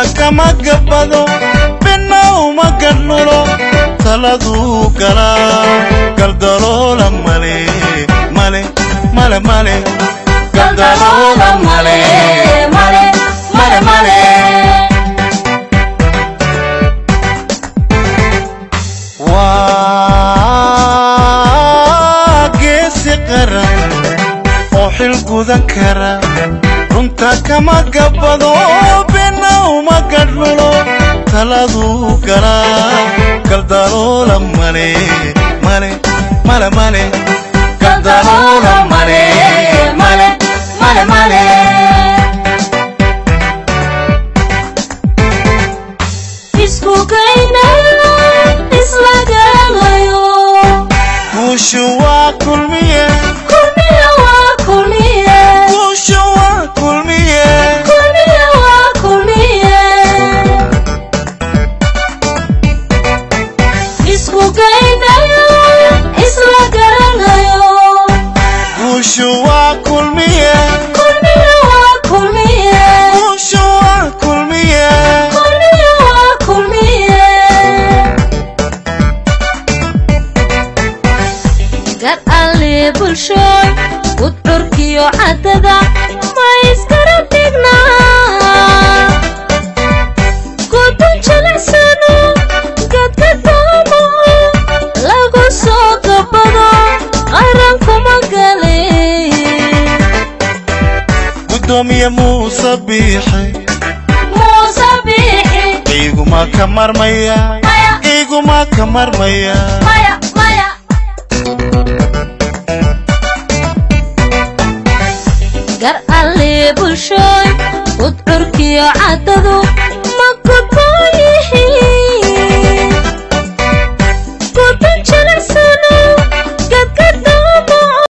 kama gabado bina uma gadlulo taladu kala galdalola male male male male galdalola male male male male wa geesi qaran oo xil gudan kara runta kama gabado bina uma gadlulo taladu kala galdalola male male male male galdalola male male male male isku kayna isla galayo kushwa kulmiye kulmiye wa kulmiye kushwa kulmiye kulmiye wa kulmiye isku kayna isla galayo kushwa kulmiye kulmiye wa kulmiye kushwa kulmiye kulmiye wa kulmiye gar alle bulshoy udurkiyo cadada ma iskara tigna gudun jilicsano gadka damo lagu soo gabado qarankuma gale gudoomiye Muuse Biixi iguma ka marmaya iguma ka marmaya